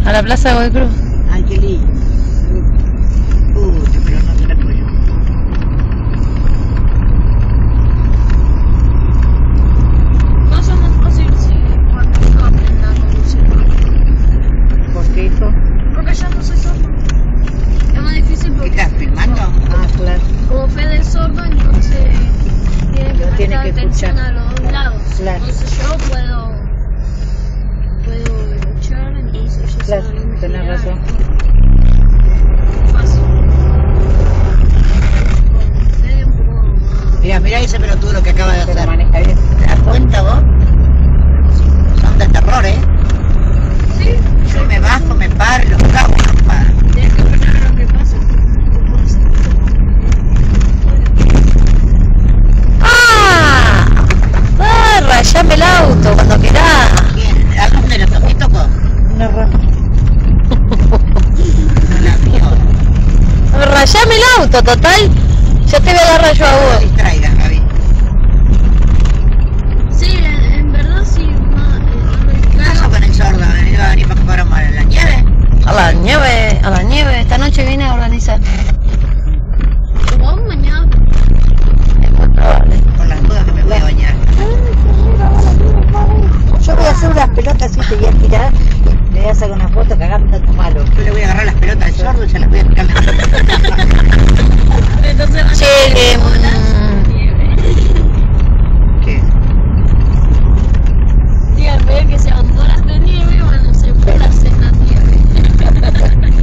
A la plaza de Godoy Cruz. Ay, qué lindo. Pero no te la puedo. No somos fácil si cuando yo aprenda a conducir. ¿Por qué, hijo? Porque ya no soy sordo. Es más difícil ¿Qué porque estás filmando? Ah, claro. como Fede es sordo, entonces tiene que No tiene prestar que atención escuchar. a los dos lados. Claro. Entonces yo puedo luchar, entonces yo Claro, sé dónde tenés girar. razón. Fácil. Con Fede un poco más. Mirá ese pelotudo lo que acaba de Se hacer. la maneja bien. ¿Te das cuenta vos? Son de terror, ¿eh? Sí, Yo me bajo, me paro y los cago y los paro. tienes que aprender a lo que pasa. Rayame el auto cuando quieras. ¿Quién? ¿A dónde lo tocó? ¿Tocó? No, No la vio. rayame el auto, total. Ya te voy a agarrar yo a vos.